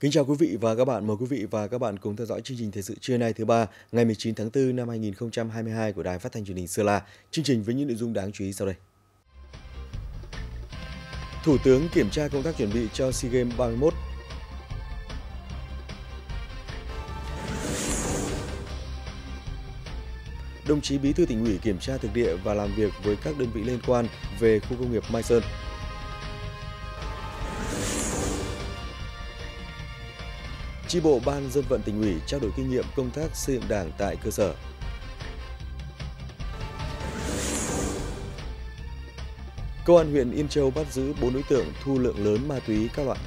Kính chào quý vị và các bạn. Mời quý vị và các bạn cùng theo dõi chương trình thời sự trưa nay thứ ba, ngày 19 tháng 4 năm 2022 của Đài Phát thanh Truyền hình Sơn La. Chương trình với những nội dung đáng chú ý sau đây. Thủ tướng kiểm tra công tác chuẩn bị cho SEA Games 31. Đồng chí Bí thư Tỉnh ủy kiểm tra thực địa và làm việc với các đơn vị liên quan về khu công nghiệp Mai Sơn. Chi bộ Ban Dân vận Tỉnh ủy trao đổi kinh nghiệm công tác xây dựng Đảng tại cơ sở. Công an huyện Yên Châu bắt giữ 4 đối tượng thu lượng lớn ma túy các loại.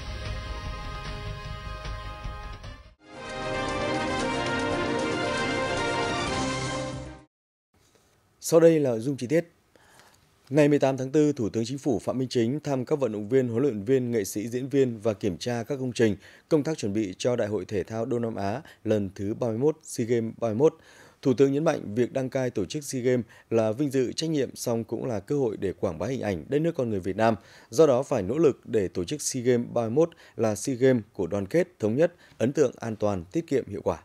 Sau đây là nội dung chi tiết. Ngày 18 tháng 4, Thủ tướng Chính phủ Phạm Minh Chính thăm các vận động viên, huấn luyện viên, nghệ sĩ, diễn viên và kiểm tra các công trình, công tác chuẩn bị cho Đại hội Thể thao Đông Nam Á lần thứ 31 SEA Games 31. Thủ tướng nhấn mạnh việc đăng cai tổ chức SEA Games là vinh dự, trách nhiệm, song cũng là cơ hội để quảng bá hình ảnh đất nước con người Việt Nam. Do đó phải nỗ lực để tổ chức SEA Games 31 là SEA Games của đoàn kết, thống nhất, ấn tượng, an toàn, tiết kiệm, hiệu quả.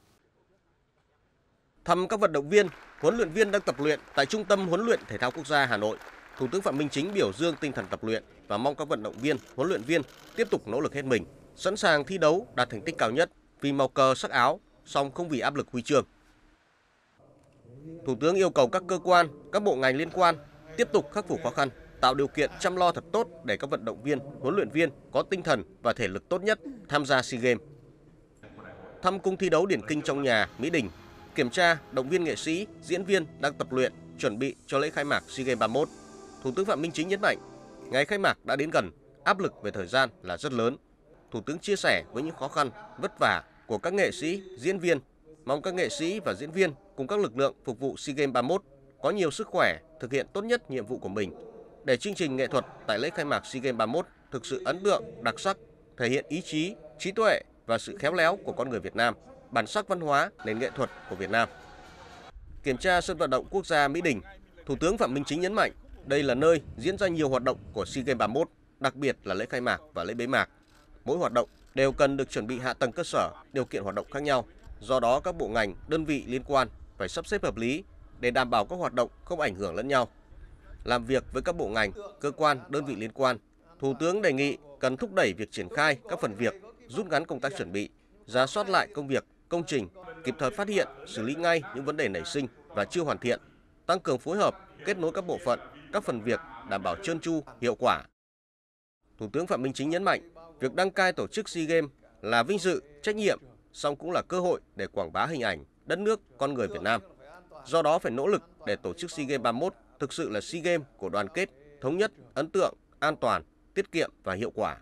Thăm các vận động viên, huấn luyện viên đang tập luyện tại Trung tâm Huấn luyện Thể thao Quốc gia Hà Nội, Thủ tướng Phạm Minh Chính biểu dương tinh thần tập luyện và mong các vận động viên, huấn luyện viên tiếp tục nỗ lực hết mình, sẵn sàng thi đấu đạt thành tích cao nhất vì màu cờ sắc áo, song không vì áp lực huy chương. Thủ tướng yêu cầu các cơ quan, các bộ ngành liên quan tiếp tục khắc phục khó khăn, tạo điều kiện chăm lo thật tốt để các vận động viên, huấn luyện viên có tinh thần và thể lực tốt nhất tham gia SEA Games. Thăm cung thi đấu điển kinh trong nhà Mỹ Đình, kiểm tra động viên nghệ sĩ, diễn viên đang tập luyện chuẩn bị cho lễ khai mạc SEA Games 31. Thủ tướng Phạm Minh Chính nhấn mạnh, ngày khai mạc đã đến gần, áp lực về thời gian là rất lớn. Thủ tướng chia sẻ với những khó khăn, vất vả của các nghệ sĩ, diễn viên, mong các nghệ sĩ và diễn viên cùng các lực lượng phục vụ SEA Games 31 có nhiều sức khỏe, thực hiện tốt nhất nhiệm vụ của mình, để chương trình nghệ thuật tại lễ khai mạc SEA Games 31 thực sự ấn tượng, đặc sắc, thể hiện ý chí, trí tuệ và sự khéo léo của con người Việt Nam, bản sắc văn hóa, nền nghệ thuật của Việt Nam. Kiểm tra sân vận động quốc gia Mỹ Đình, Thủ tướng Phạm Minh Chính nhấn mạnh đây là nơi diễn ra nhiều hoạt động của SEA Games 31, đặc biệt là lễ khai mạc và lễ bế mạc. Mỗi hoạt động đều cần được chuẩn bị hạ tầng cơ sở, điều kiện hoạt động khác nhau. Do đó các bộ ngành, đơn vị liên quan phải sắp xếp hợp lý để đảm bảo các hoạt động không ảnh hưởng lẫn nhau. Làm việc với các bộ ngành, cơ quan, đơn vị liên quan, Thủ tướng đề nghị cần thúc đẩy việc triển khai các phần việc, rút ngắn công tác chuẩn bị, rà soát lại công việc, công trình, kịp thời phát hiện, xử lý ngay những vấn đề nảy sinh và chưa hoàn thiện, tăng cường phối hợp, kết nối các bộ phận, các phần việc đảm bảo trơn tru, hiệu quả. Thủ tướng Phạm Minh Chính nhấn mạnh, việc đăng cai tổ chức SEA Games là vinh dự, trách nhiệm, song cũng là cơ hội để quảng bá hình ảnh đất nước, con người Việt Nam. Do đó phải nỗ lực để tổ chức SEA Games 31 thực sự là SEA Games của đoàn kết, thống nhất, ấn tượng, an toàn, tiết kiệm và hiệu quả.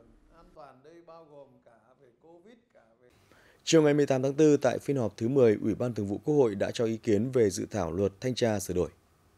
Chiều ngày 18 tháng 4 tại phiên họp thứ 10, Ủy ban Thường vụ Quốc hội đã cho ý kiến về dự thảo luật thanh tra sửa đổi.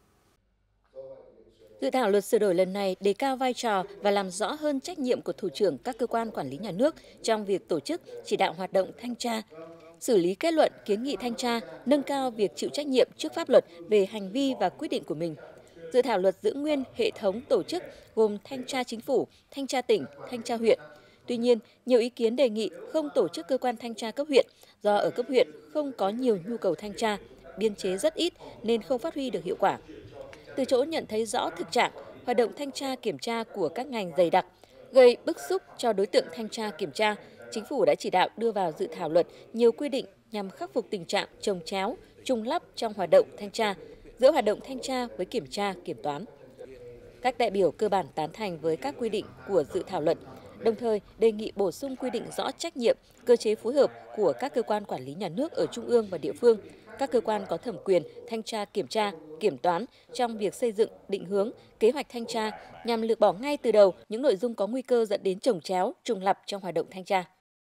Dự thảo luật sửa đổi lần này đề cao vai trò và làm rõ hơn trách nhiệm của thủ trưởng các cơ quan quản lý nhà nước trong việc tổ chức, chỉ đạo hoạt động thanh tra, xử lý kết luận, kiến nghị thanh tra, nâng cao việc chịu trách nhiệm trước pháp luật về hành vi và quyết định của mình. Dự thảo luật giữ nguyên hệ thống tổ chức gồm thanh tra chính phủ, thanh tra tỉnh, thanh tra huyện. Tuy nhiên, nhiều ý kiến đề nghị không tổ chức cơ quan thanh tra cấp huyện do ở cấp huyện không có nhiều nhu cầu thanh tra, biên chế rất ít nên không phát huy được hiệu quả. Từ chỗ nhận thấy rõ thực trạng, hoạt động thanh tra kiểm tra của các ngành dày đặc, gây bức xúc cho đối tượng thanh tra kiểm tra, Chính phủ đã chỉ đạo đưa vào dự thảo luật nhiều quy định nhằm khắc phục tình trạng chồng chéo, trùng lắp trong hoạt động thanh tra, giữa hoạt động thanh tra với kiểm tra, kiểm toán. Các đại biểu cơ bản tán thành với các quy định của dự thảo luật, đồng thời đề nghị bổ sung quy định rõ trách nhiệm, cơ chế phối hợp của các cơ quan quản lý nhà nước ở trung ương và địa phương, các cơ quan có thẩm quyền thanh tra, kiểm toán trong việc xây dựng, định hướng, kế hoạch thanh tra nhằm lược bỏ ngay từ đầu những nội dung có nguy cơ dẫn đến chồng chéo, trùng lặp trong hoạt động thanh tra.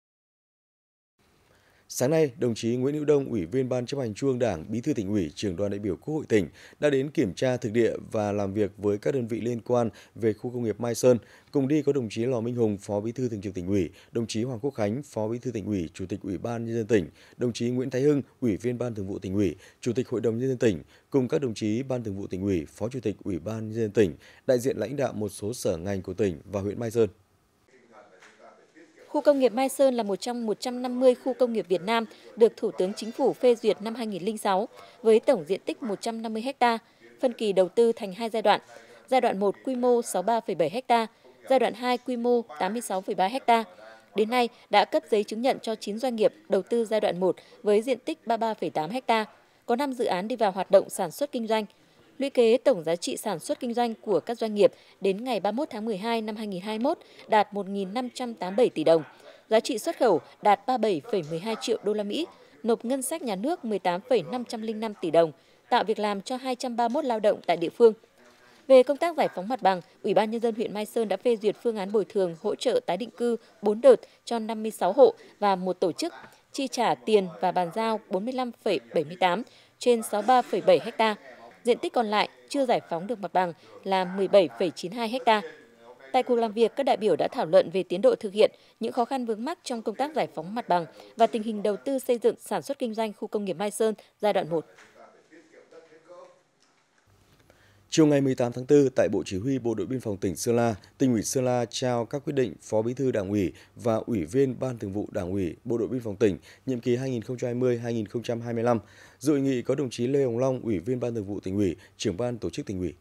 Sáng nay, đồng chí Nguyễn Hữu Đông, Ủy viên Ban chấp hành Trung ương Đảng, Bí thư Tỉnh ủy, Trưởng đoàn đại biểu Quốc hội tỉnh đã đến kiểm tra thực địa và làm việc với các đơn vị liên quan về khu công nghiệp Mai Sơn. Cùng đi có đồng chí Lò Minh Hùng, Phó Bí thư Thường trực Tỉnh ủy, đồng chí Hoàng Quốc Khánh, Phó Bí thư Tỉnh ủy, Chủ tịch Ủy ban Nhân dân tỉnh, đồng chí Nguyễn Thái Hưng, Ủy viên Ban Thường vụ Tỉnh ủy, Chủ tịch Hội đồng Nhân dân tỉnh, cùng các đồng chí Ban Thường vụ Tỉnh ủy, Phó Chủ tịch Ủy ban Nhân dân tỉnh, đại diện lãnh đạo một số sở ngành của tỉnh và huyện Mai Sơn. Khu công nghiệp Mai Sơn là một trong 150 khu công nghiệp Việt Nam được Thủ tướng Chính phủ phê duyệt năm 2006 với tổng diện tích 150 ha, phân kỳ đầu tư thành 2 giai đoạn. Giai đoạn 1 quy mô 63,7 ha, giai đoạn 2 quy mô 86,3 ha. Đến nay đã cấp giấy chứng nhận cho 9 doanh nghiệp đầu tư giai đoạn 1 với diện tích 33,8 ha, có 5 dự án đi vào hoạt động sản xuất kinh doanh. Lũy kế tổng giá trị sản xuất kinh doanh của các doanh nghiệp đến ngày 31 tháng 12 năm 2021 đạt 1.587 tỷ đồng, giá trị xuất khẩu đạt 37,12 triệu đô la Mỹ, nộp ngân sách nhà nước 18,505 tỷ đồng, tạo việc làm cho 231 lao động tại địa phương. Về công tác giải phóng mặt bằng, Ủy ban Nhân dân huyện Mai Sơn đã phê duyệt phương án bồi thường hỗ trợ tái định cư 4 đợt cho 56 hộ và một tổ chức, chi trả tiền và bàn giao 45,78 trên 63,7 ha. Diện tích còn lại chưa giải phóng được mặt bằng là 17,92 ha. Tại cuộc làm việc, các đại biểu đã thảo luận về tiến độ thực hiện, những khó khăn vướng mắc trong công tác giải phóng mặt bằng và tình hình đầu tư xây dựng sản xuất kinh doanh khu công nghiệp Mai Sơn giai đoạn 1. Chiều ngày 18 tháng 4, tại Bộ Chỉ huy Bộ đội Biên phòng tỉnh Sơn La, Tỉnh ủy Sơn La trao các quyết định Phó Bí thư Đảng ủy và Ủy viên Ban Thường vụ Đảng ủy Bộ đội Biên phòng tỉnh nhiệm kỳ 2020-2025. Dự hội nghị có đồng chí Lê Hồng Long, Ủy viên Ban Thường vụ Tỉnh ủy, Trưởng ban Tổ chức Tỉnh ủy.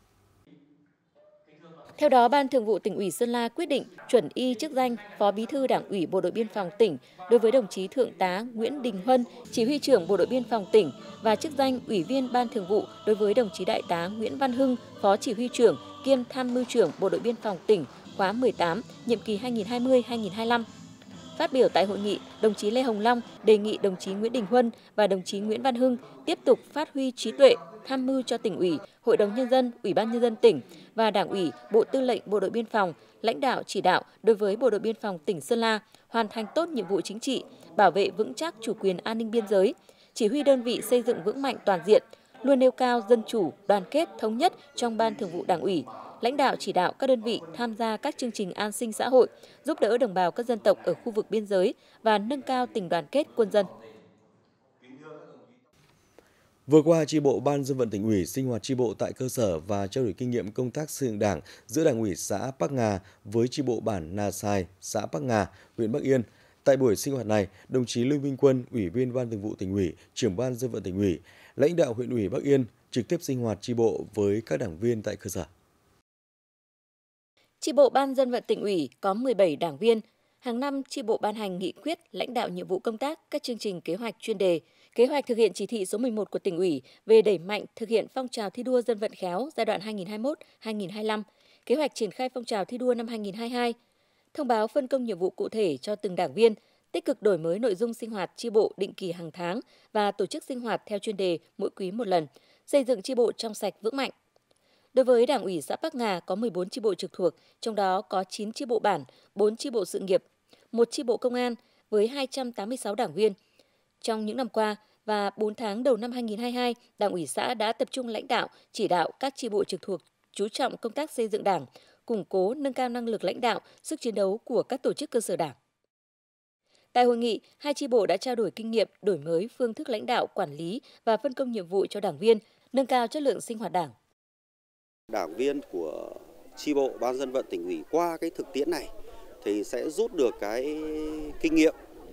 Theo đó, Ban Thường vụ Tỉnh ủy Sơn La quyết định chuẩn y chức danh Phó Bí thư Đảng ủy Bộ đội Biên phòng tỉnh đối với đồng chí Thượng tá Nguyễn Đình Huân, Chỉ huy trưởng Bộ đội Biên phòng tỉnh và chức danh Ủy viên Ban Thường vụ đối với đồng chí Đại tá Nguyễn Văn Hưng, Phó Chỉ huy trưởng kiêm Tham mưu trưởng Bộ đội Biên phòng tỉnh khóa 18, nhiệm kỳ 2020-2025. Phát biểu tại hội nghị, đồng chí Lê Hồng Long đề nghị đồng chí Nguyễn Đình Huân và đồng chí Nguyễn Văn Hưng tiếp tục phát huy trí tuệ, tham mưu cho Tỉnh ủy, Hội đồng Nhân dân, Ủy ban Nhân dân tỉnh và Đảng ủy, Bộ Tư lệnh Bộ đội Biên phòng, lãnh đạo chỉ đạo đối với Bộ đội Biên phòng tỉnh Sơn La hoàn thành tốt nhiệm vụ chính trị, bảo vệ vững chắc chủ quyền an ninh biên giới, chỉ huy đơn vị xây dựng vững mạnh toàn diện, luôn nêu cao dân chủ, đoàn kết, thống nhất trong Ban Thường vụ Đảng ủy, lãnh đạo chỉ đạo các đơn vị tham gia các chương trình an sinh xã hội, giúp đỡ đồng bào các dân tộc ở khu vực biên giới và nâng cao tình đoàn kết quân dân. Vừa qua, chi bộ Ban Dân vận Tỉnh ủy sinh hoạt chi bộ tại cơ sở và trao đổi kinh nghiệm công tác xây dựng Đảng giữa Đảng ủy xã Bắc Ngà với chi bộ bản Nà Xài, xã Bắc Ngà, huyện Bắc Yên. Tại buổi sinh hoạt này, đồng chí Lưu Minh Quân, Ủy viên Ban Thường vụ Tỉnh ủy, Trưởng ban Dân vận Tỉnh ủy, lãnh đạo huyện ủy Bắc Yên trực tiếp sinh hoạt chi bộ với các đảng viên tại cơ sở. Chi bộ Ban Dân vận Tỉnh ủy có 17 đảng viên. Hàng năm, chi bộ ban hành nghị quyết lãnh đạo nhiệm vụ công tác, các chương trình kế hoạch chuyên đề, kế hoạch thực hiện chỉ thị số 11 của Tỉnh ủy về đẩy mạnh thực hiện phong trào thi đua dân vận khéo giai đoạn 2021-2025, kế hoạch triển khai phong trào thi đua năm 2022, thông báo phân công nhiệm vụ cụ thể cho từng đảng viên, tích cực đổi mới nội dung sinh hoạt chi bộ định kỳ hàng tháng và tổ chức sinh hoạt theo chuyên đề mỗi quý một lần, xây dựng chi bộ trong sạch vững mạnh. Đối với Đảng ủy xã Bắc Ngà có 14 chi bộ trực thuộc, trong đó có 9 chi bộ bản, 4 chi bộ sự nghiệp, 1 chi bộ công an với 286 đảng viên. Trong những năm qua và 4 tháng đầu năm 2022, Đảng ủy xã đã tập trung lãnh đạo, chỉ đạo các chi bộ trực thuộc chú trọng công tác xây dựng Đảng, củng cố nâng cao năng lực lãnh đạo, sức chiến đấu của các tổ chức cơ sở Đảng. Tại hội nghị, hai chi bộ đã trao đổi kinh nghiệm, đổi mới phương thức lãnh đạo, quản lý và phân công nhiệm vụ cho đảng viên, nâng cao chất lượng sinh hoạt Đảng. Đảng viên của chi bộ Ban Dân vận Tỉnh ủy qua cái thực tiễn này thì sẽ rút được cái kinh nghiệm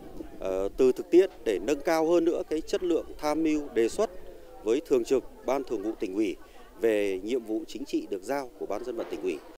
từ thực tiễn để nâng cao hơn nữa cái chất lượng tham mưu đề xuất với Thường trực Ban Thường vụ Tỉnh ủy về nhiệm vụ chính trị được giao của Ban Dân vận Tỉnh ủy.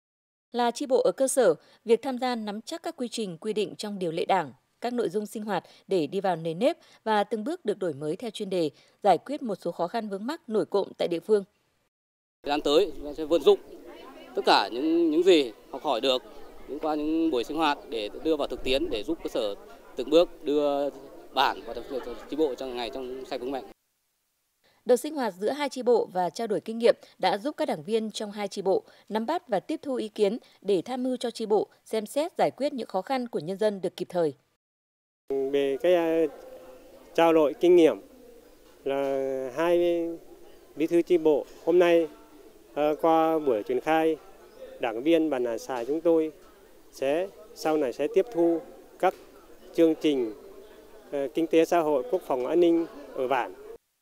Là chi bộ ở cơ sở, việc tham gia nắm chắc các quy trình quy định trong điều lệ Đảng, các nội dung sinh hoạt để đi vào nền nếp và từng bước được đổi mới theo chuyên đề, giải quyết một số khó khăn vướng mắc nổi cộm tại địa phương. Thời gian tới chúng ta sẽ vận dụng tất cả những gì học hỏi được qua những buổi sinh hoạt để đưa vào thực tiễn để giúp cơ sở từng bước đưa bản và chi bộ trong sạch vững mạnh. Đợt sinh hoạt giữa hai chi bộ và trao đổi kinh nghiệm đã giúp các đảng viên trong hai chi bộ nắm bắt và tiếp thu ý kiến để tham mưu cho chi bộ xem xét giải quyết những khó khăn của nhân dân được kịp thời. Về cái trao đổi kinh nghiệm là hai bí thư chi bộ hôm nay qua buổi triển khai, đảng viên bản Nà Xài chúng tôi sau này sẽ tiếp thu các chương trình kinh tế xã hội, quốc phòng an ninh ở bản.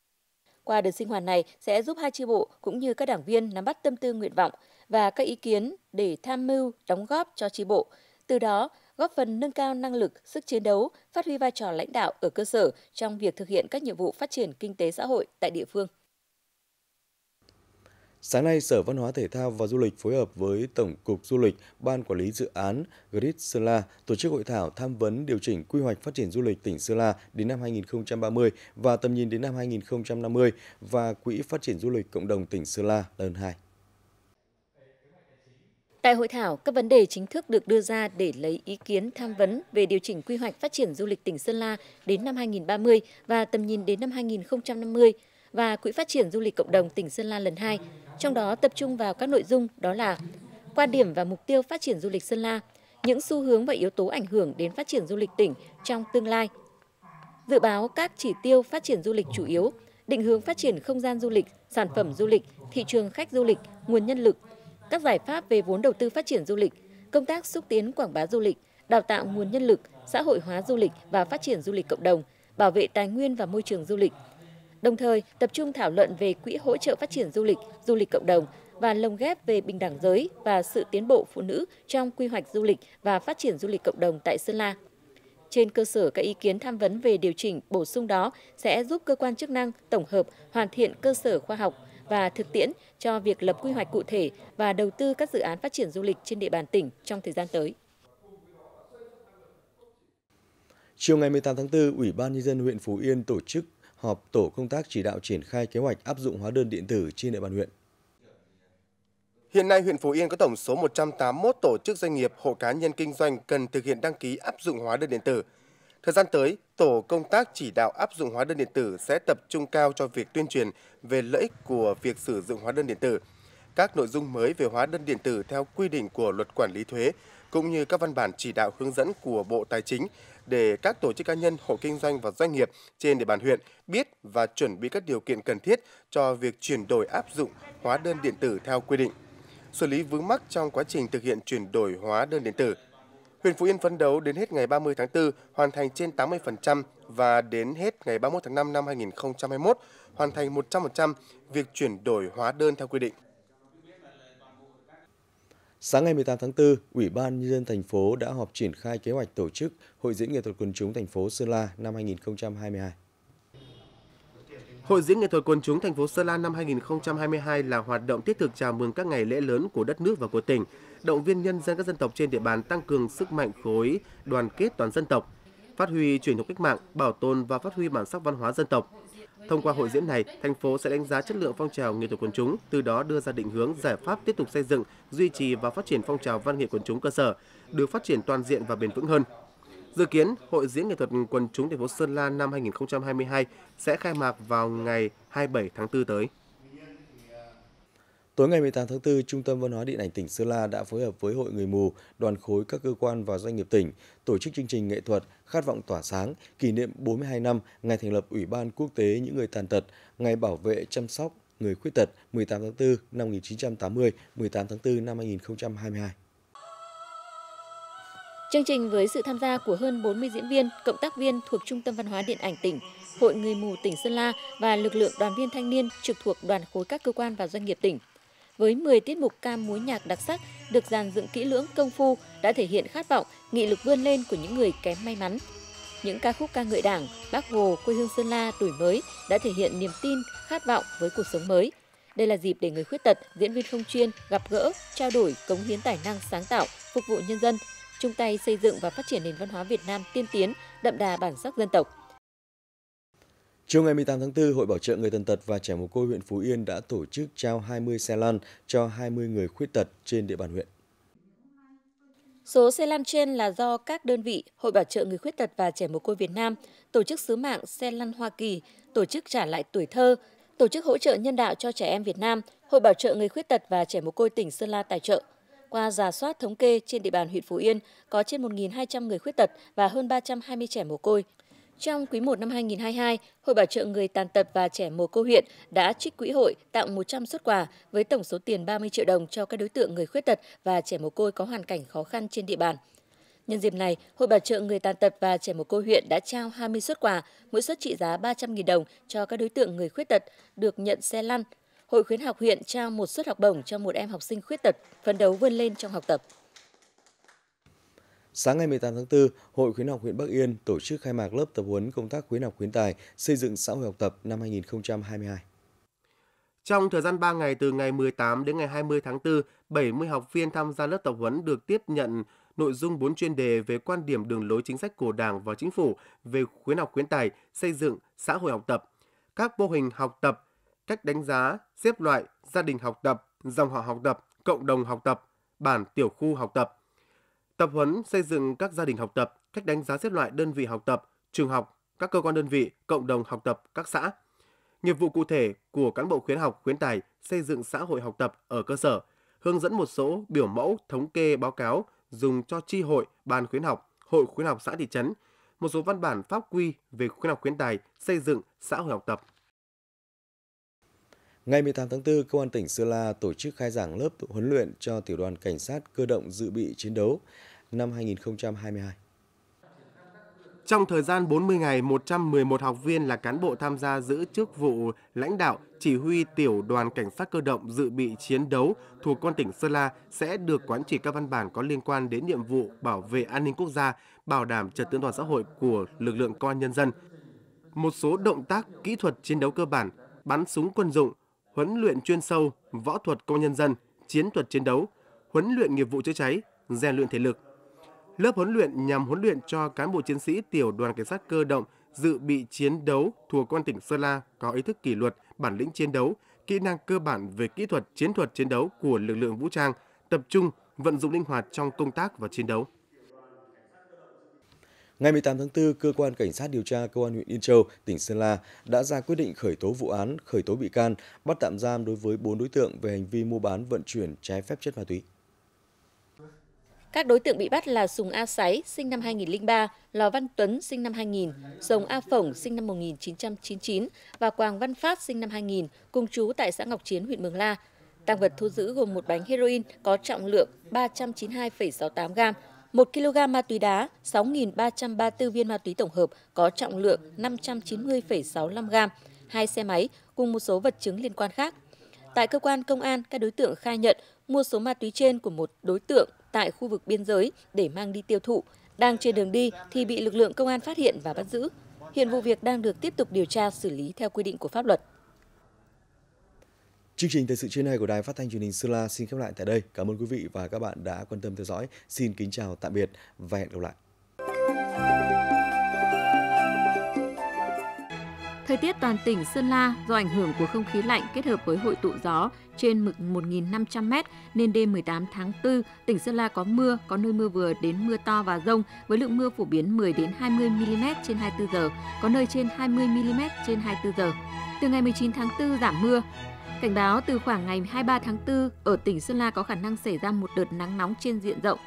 Qua đợt sinh hoạt này sẽ giúp hai chi bộ cũng như các đảng viên nắm bắt tâm tư nguyện vọng và các ý kiến để tham mưu, đóng góp cho chi bộ, từ đó góp phần nâng cao năng lực, sức chiến đấu, phát huy vai trò lãnh đạo ở cơ sở trong việc thực hiện các nhiệm vụ phát triển kinh tế xã hội tại địa phương. Sáng nay, Sở Văn hóa Thể thao và Du lịch phối hợp với Tổng cục Du lịch, Ban Quản lý Dự án GRID Sơn La tổ chức hội thảo tham vấn điều chỉnh quy hoạch phát triển du lịch tỉnh Sơn La đến năm 2030 và tầm nhìn đến năm 2050 và Quỹ phát triển du lịch cộng đồng tỉnh Sơn La lần 2. Tại hội thảo, các vấn đề chính thức được đưa ra để lấy ý kiến tham vấn về điều chỉnh quy hoạch phát triển du lịch tỉnh Sơn La đến năm 2030 và tầm nhìn đến năm 2050 và Quỹ phát triển du lịch cộng đồng tỉnh Sơn La lần 2, trong đó tập trung vào các nội dung đó là quan điểm và mục tiêu phát triển du lịch Sơn La, những xu hướng và yếu tố ảnh hưởng đến phát triển du lịch tỉnh trong tương lai, dự báo các chỉ tiêu phát triển du lịch chủ yếu, định hướng phát triển không gian du lịch, sản phẩm du lịch, thị trường khách du lịch, nguồn nhân lực, các giải pháp về vốn đầu tư phát triển du lịch, công tác xúc tiến quảng bá du lịch, đào tạo nguồn nhân lực, xã hội hóa du lịch và phát triển du lịch cộng đồng, bảo vệ tài nguyên và môi trường du lịch. Đồng thời, tập trung thảo luận về quỹ hỗ trợ phát triển du lịch cộng đồng và lồng ghép về bình đẳng giới và sự tiến bộ phụ nữ trong quy hoạch du lịch và phát triển du lịch cộng đồng tại Sơn La. Trên cơ sở các ý kiến tham vấn về điều chỉnh bổ sung đó sẽ giúp cơ quan chức năng tổng hợp, hoàn thiện cơ sở khoa học và thực tiễn cho việc lập quy hoạch cụ thể và đầu tư các dự án phát triển du lịch trên địa bàn tỉnh trong thời gian tới. Chiều ngày 18 tháng 4, Ủy ban Nhân dân huyện Phú Yên tổ chức họp tổ công tác chỉ đạo triển khai kế hoạch áp dụng hóa đơn điện tử trên địa bàn huyện. Hiện nay, huyện Phú Yên có tổng số 181 tổ chức doanh nghiệp, hộ cá nhân kinh doanh cần thực hiện đăng ký áp dụng hóa đơn điện tử. Thời gian tới, tổ công tác chỉ đạo áp dụng hóa đơn điện tử sẽ tập trung cao cho việc tuyên truyền về lợi ích của việc sử dụng hóa đơn điện tử, các nội dung mới về hóa đơn điện tử theo quy định của Luật Quản lý thuế, cũng như các văn bản chỉ đạo hướng dẫn của Bộ Tài chính để các tổ chức cá nhân, hộ kinh doanh và doanh nghiệp trên địa bàn huyện biết và chuẩn bị các điều kiện cần thiết cho việc chuyển đổi áp dụng hóa đơn điện tử theo quy định, xử lý vướng mắc trong quá trình thực hiện chuyển đổi hóa đơn điện tử. Huyện Phú Yên phấn đấu đến hết ngày 30 tháng 4 hoàn thành trên 80% và đến hết ngày 31 tháng 5 năm 2021 hoàn thành 100% việc chuyển đổi hóa đơn theo quy định. Sáng ngày 18 tháng 4, Ủy ban Nhân dân thành phố đã họp triển khai kế hoạch tổ chức Hội diễn nghệ thuật quần chúng thành phố Sơn La năm 2022. Hội diễn nghệ thuật quần chúng thành phố Sơn La năm 2022 là hoạt động thiết thực chào mừng các ngày lễ lớn của đất nước và của tỉnh, động viên nhân dân các dân tộc trên địa bàn tăng cường sức mạnh khối đoàn kết toàn dân tộc, phát huy truyền thống cách mạng, bảo tồn và phát huy bản sắc văn hóa dân tộc. Thông qua hội diễn này, thành phố sẽ đánh giá chất lượng phong trào nghệ thuật quần chúng, từ đó đưa ra định hướng giải pháp tiếp tục xây dựng, duy trì và phát triển phong trào văn nghệ quần chúng cơ sở, được phát triển toàn diện và bền vững hơn. Dự kiến, Hội diễn nghệ thuật quần chúng thành phố Sơn La năm 2022 sẽ khai mạc vào ngày 27 tháng 4 tới. Tối ngày 18 tháng 4, Trung tâm Văn hóa Điện ảnh tỉnh Sơn La đã phối hợp với Hội Người mù, đoàn khối các cơ quan và doanh nghiệp tỉnh tổ chức chương trình nghệ thuật Khát vọng tỏa sáng kỷ niệm 42 năm ngày thành lập Ủy ban Quốc tế những người tàn tật, ngày bảo vệ chăm sóc người khuyết tật 18 tháng 4 năm 1980, 18 tháng 4 năm 2022. Chương trình với sự tham gia của hơn 40 diễn viên, cộng tác viên thuộc Trung tâm Văn hóa Điện ảnh tỉnh, Hội Người mù tỉnh Sơn La và lực lượng đoàn viên thanh niên trực thuộc đoàn khối các cơ quan và doanh nghiệp tỉnh. Với 10 tiết mục ca múa nhạc đặc sắc được dàn dựng kỹ lưỡng công phu đã thể hiện khát vọng, nghị lực vươn lên của những người kém may mắn. Những ca khúc ca ngợi Đảng, Bác Hồ, quê hương Sơn La đổi mới đã thể hiện niềm tin, khát vọng với cuộc sống mới. Đây là dịp để người khuyết tật, diễn viên không chuyên gặp gỡ, trao đổi, cống hiến tài năng sáng tạo, phục vụ nhân dân, chung tay xây dựng và phát triển nền văn hóa Việt Nam tiên tiến, đậm đà bản sắc dân tộc. Chiều ngày 18 tháng 4, Hội Bảo trợ người tàn tật và trẻ mồ côi huyện Phú Yên đã tổ chức trao 20 xe lăn cho 20 người khuyết tật trên địa bàn huyện. Số xe lăn trên là do các đơn vị Hội Bảo trợ người khuyết tật và trẻ mồ côi Việt Nam, Tổ chức Sứ mạng Xe lăn Hoa Kỳ, Tổ chức Trả lại tuổi thơ, Tổ chức Hỗ trợ nhân đạo cho trẻ em Việt Nam, Hội Bảo trợ người khuyết tật và trẻ mồ côi tỉnh Sơn La tài trợ. Qua rà soát thống kê, trên địa bàn huyện Phú Yên có trên 1.200 người khuyết tật và hơn 320 trẻ mồ côi. Trong quý 1 năm 2022, Hội Bảo trợ người tàn tật và trẻ mồ côi huyện đã trích quỹ hội tặng 100 suất quà với tổng số tiền 30 triệu đồng cho các đối tượng người khuyết tật và trẻ mồ côi có hoàn cảnh khó khăn trên địa bàn. Nhân dịp này, Hội Bảo trợ người tàn tật và trẻ mồ côi huyện đã trao 20 suất quà, mỗi suất trị giá 300.000 đồng cho các đối tượng người khuyết tật được nhận xe lăn. Hội khuyến học huyện trao một suất học bổng cho một em học sinh khuyết tật phấn đấu vươn lên trong học tập. Sáng ngày 18 tháng 4, Hội Khuyến học huyện Bắc Yên tổ chức khai mạc lớp tập huấn công tác khuyến học khuyến tài xây dựng xã hội học tập năm 2022. Trong thời gian 3 ngày từ ngày 18 đến ngày 20 tháng 4, 70 học viên tham gia lớp tập huấn được tiếp nhận nội dung 4 chuyên đề về quan điểm đường lối chính sách của Đảng và Chính phủ về khuyến học khuyến tài, xây dựng xã hội học tập, các mô hình học tập, cách đánh giá, xếp loại, gia đình học tập, dòng họ học tập, cộng đồng học tập, bản tiểu khu học tập. Tập huấn xây dựng các gia đình học tập, cách đánh giá xếp loại đơn vị học tập, trường học, các cơ quan đơn vị, cộng đồng học tập, các xã. Nghiệp vụ cụ thể của cán bộ khuyến học khuyến tài xây dựng xã hội học tập ở cơ sở, hướng dẫn một số biểu mẫu thống kê báo cáo dùng cho chi hội, ban khuyến học, hội khuyến học xã thị trấn, một số văn bản pháp quy về khuyến học khuyến tài xây dựng xã hội học tập. Ngày 18 tháng 4, Công an tỉnh Sơn La tổ chức khai giảng lớp huấn luyện cho tiểu đoàn cảnh sát cơ động dự bị chiến đấu năm 2022. Trong thời gian 40 ngày, 111 học viên là cán bộ tham gia giữ chức vụ lãnh đạo, chỉ huy tiểu đoàn cảnh sát cơ động dự bị chiến đấu thuộc Công an tỉnh Sơn La sẽ được quán triệt các văn bản có liên quan đến nhiệm vụ bảo vệ an ninh quốc gia, bảo đảm trật tự an toàn xã hội của lực lượng công an nhân dân. Một số động tác kỹ thuật chiến đấu cơ bản, bắn súng quân dụng, huấn luyện chuyên sâu, võ thuật công an nhân dân, chiến thuật chiến đấu, huấn luyện nghiệp vụ chữa cháy, rèn luyện thể lực. Lớp huấn luyện nhằm huấn luyện cho cán bộ chiến sĩ tiểu đoàn cảnh sát cơ động dự bị chiến đấu thuộc Công an tỉnh Sơn La có ý thức kỷ luật, bản lĩnh chiến đấu, kỹ năng cơ bản về kỹ thuật chiến đấu của lực lượng vũ trang, tập trung, vận dụng linh hoạt trong công tác và chiến đấu. Ngày 18 tháng 4, Cơ quan Cảnh sát điều tra Công an huyện Yên Châu, tỉnh Sơn La đã ra quyết định khởi tố vụ án, khởi tố bị can, bắt tạm giam đối với 4 đối tượng về hành vi mua bán vận chuyển trái phép chất ma túy. Các đối tượng bị bắt là Sùng A Sáy, sinh năm 2003, Lò Văn Tuấn, sinh năm 2000, Sông A Phổng, sinh năm 1999 và Quang Văn Phát, sinh năm 2000, cùng trú tại xã Ngọc Chiến, huyện Mường La. Tang vật thu giữ gồm một bánh heroin có trọng lượng 392,68 gram, 1 kg ma túy đá, 6.334 viên ma túy tổng hợp có trọng lượng 590,65 gram, 2 xe máy cùng một số vật chứng liên quan khác. Tại cơ quan công an, các đối tượng khai nhận mua số ma túy trên của một đối tượng tại khu vực biên giới để mang đi tiêu thụ. Đang trên đường đi thì bị lực lượng công an phát hiện và bắt giữ. Hiện vụ việc đang được tiếp tục điều tra xử lý theo quy định của pháp luật. Chương trình thời sự trưa nay của Đài Phát thanh Truyền hình Sơn La xin khép lại tại đây. Cảm ơn quý vị và các bạn đã quan tâm theo dõi. Xin kính chào tạm biệt và hẹn gặp lại. Thời tiết toàn tỉnh Sơn La do ảnh hưởng của không khí lạnh kết hợp với hội tụ gió trên mực 1.500m nên đêm 18 tháng 4, tỉnh Sơn La có mưa, có nơi mưa vừa đến mưa to và dông với lượng mưa phổ biến 10 đến 20 mm trên 24 giờ, có nơi trên 20 mm trên 24 giờ. Từ ngày 19 tháng 4 giảm mưa. Cảnh báo từ khoảng ngày 23 tháng 4 ở tỉnh Sơn La có khả năng xảy ra một đợt nắng nóng trên diện rộng.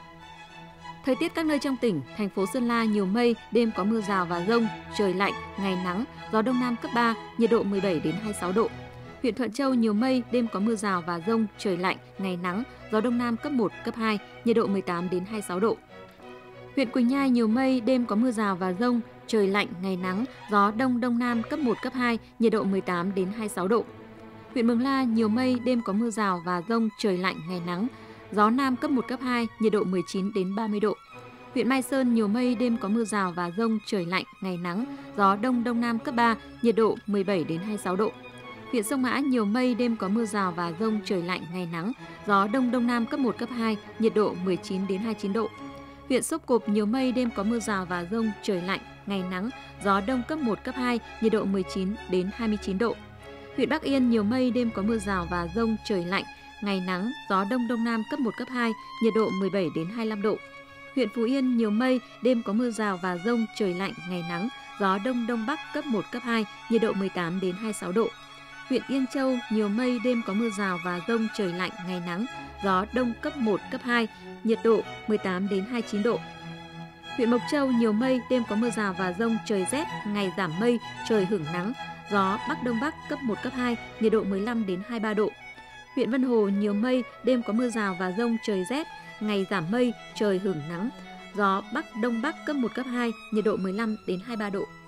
Thời tiết các nơi trong tỉnh, thành phố Sơn La nhiều mây, đêm có mưa rào và dông, trời lạnh, ngày nắng, gió đông nam cấp 3, nhiệt độ 17 đến 26 độ. Huyện Thuận Châu nhiều mây, đêm có mưa rào và dông, trời lạnh, ngày nắng, gió đông nam cấp 1, cấp 2, nhiệt độ 18 đến 26 độ. Huyện Quỳnh Nhai nhiều mây, đêm có mưa rào và dông, trời lạnh, ngày nắng, gió đông đông nam cấp 1, cấp 2, nhiệt độ 18 đến 26 độ. Huyện Mường La nhiều mây, đêm có mưa rào và dông, trời lạnh, ngày nắng, gió nam cấp 1, cấp 2, nhiệt độ 19 đến 30 độ. Huyện Mai Sơn nhiều mây, đêm có mưa rào và dông, trời lạnh, ngày nắng, gió đông đông nam cấp 3, nhiệt độ 17 đến 26 độ. Huyện Sông Mã nhiều mây, đêm có mưa rào và dông, trời lạnh, ngày nắng, gió đông đông nam cấp 1, cấp 2, nhiệt độ 19 đến 29 độ. Huyện Sốp Cộp nhiều mây, đêm có mưa rào và dông, trời lạnh, ngày nắng, gió đông cấp 1, cấp 2, nhiệt độ 19 đến 29 độ. Huyện Bắc Yên nhiều mây, đêm có mưa rào và dông, trời lạnh, ngày nắng, gió đông đông nam cấp 1, cấp 2, nhiệt độ 17 đến 25 độ. Huyện Phú Yên nhiều mây, đêm có mưa rào và dông, trời lạnh, ngày nắng, gió đông đông bắc cấp 1, cấp 2, nhiệt độ 18 đến 26 độ. Huyện Yên Châu nhiều mây, đêm có mưa rào và dông, trời lạnh, ngày nắng, gió đông cấp 1, cấp 2, nhiệt độ 18 đến 29 độ. Huyện Mộc Châu nhiều mây, đêm có mưa rào và dông, trời rét, ngày giảm mây, trời hửng nắng, gió bắc đông bắc cấp 1, cấp 2, nhiệt độ 15 đến 23 độ. Huyện Vân Hồ nhiều mây, đêm có mưa rào và dông, trời rét, ngày giảm mây, trời hửng nắng, gió bắc đông bắc cấp 1, cấp 2, nhiệt độ 15 đến 23 độ.